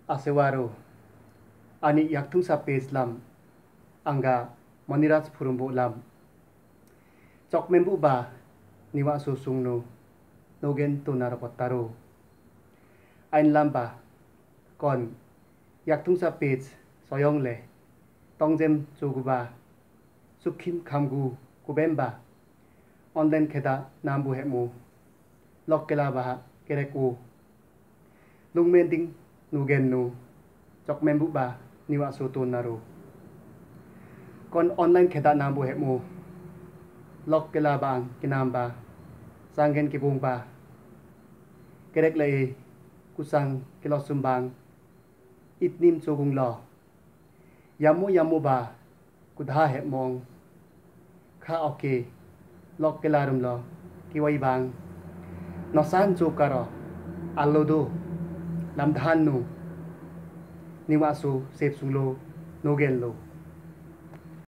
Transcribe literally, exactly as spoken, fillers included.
asewaro ani yaktung sa page lam angga maniraj furumbo lam chok membu ba niwa susungno nogen tunar potaro ain lamba kon yaktung sa page soyong le tongjem joguba sukhin khamgu kubemba online kheda nambu hemu lokkela ba kereku lungmending nugen nu chok membu ba niwa sutu naru kon online kheda nambu hemu lokkela bang kinamba sanggen kibung ba kerek lei kusang kilo sumbang itnim chogung lo yamu yamu ba kudha he mong kha oke lokkela rum lo kiwai bang nosan chukaro alodo lamdhan nu niwasu sep sunglo nogen lo